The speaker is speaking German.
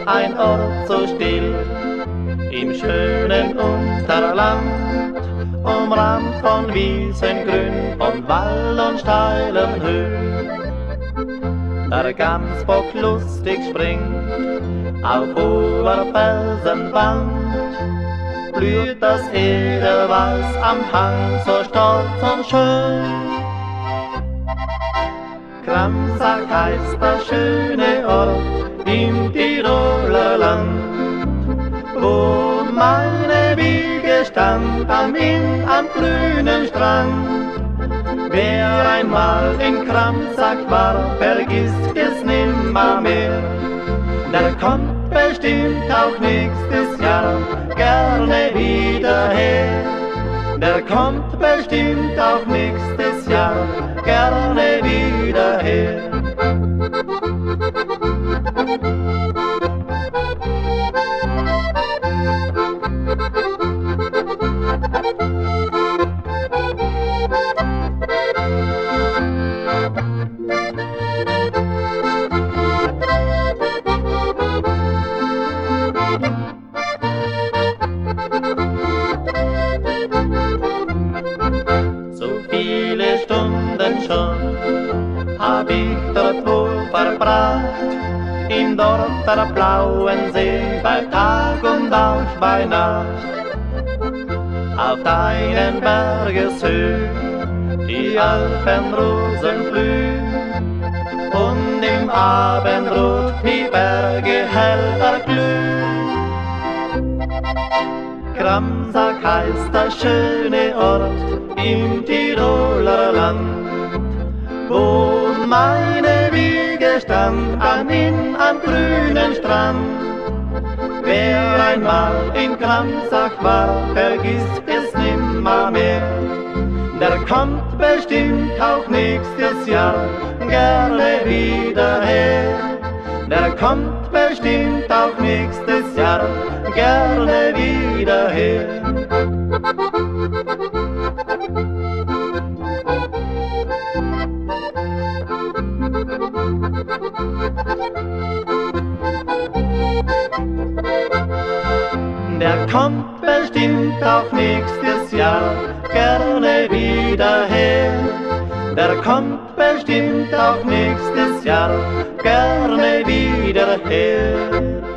ein Ort so still, im schönen Unterland, umrahmt von Wiesengrün, von Wald und steilen Höhen. Der Gamsbock lustig springt auf hoher Felsenwand, blüht das Edelweiß am Hang so stolz und schön. Kramsach heißt der schöne Ort im Tiroler Land, wo meine Wiege stand am Inn am grünen Strand. Wer einmal in Kramsach war, vergisst es nimmermehr. Der kommt bestimmt auch nächstes Jahr gerne wieder her. Der kommt bestimmt auch nächstes Jahr gerne wieder her. Viele Stunden schon hab ich dort wohl verbracht, im Dorf der blauen See, bei Tag und auch bei Nacht. Auf deinen Bergeshöhen die Alpenrosen blühen, und im Abendrot die Berge hell erglühen. Kramsach heißt der schöne Ort im Tiroler Land, wo meine Wiege stand am Inn am grünen Strand. Wer einmal in Kramsach war, vergisst es nimmermehr. Der kommt bestimmt auch nächstes Jahr gerne wieder her. Der kommt bestimmt auch nächstes Jahr gerne wieder her. Der kommt bestimmt auch nächstes Jahr gerne wieder her. Der kommt bestimmt auch nächstes Jahr gerne wieder her.